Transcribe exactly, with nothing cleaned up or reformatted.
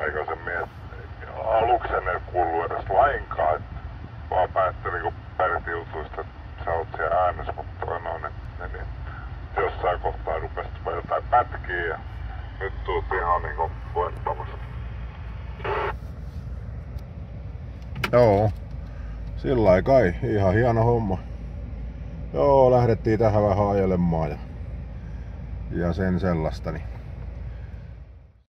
aikaisemmin, että aluksi en kuullut edes lainkaan, että vaan päätti niinku Pertti-jutuista, että sä oot siellä äänessä, mutta noin, niin, niin jossain kohtaa rupesi tulee jotain pätkiä ja nyt tuut ihan niinku voittamassa. Joo, sillä kai, ihan hieno homma. Joo, lähdettiin tähän vähän ajelemaan ja, ja sen sellaista. Niin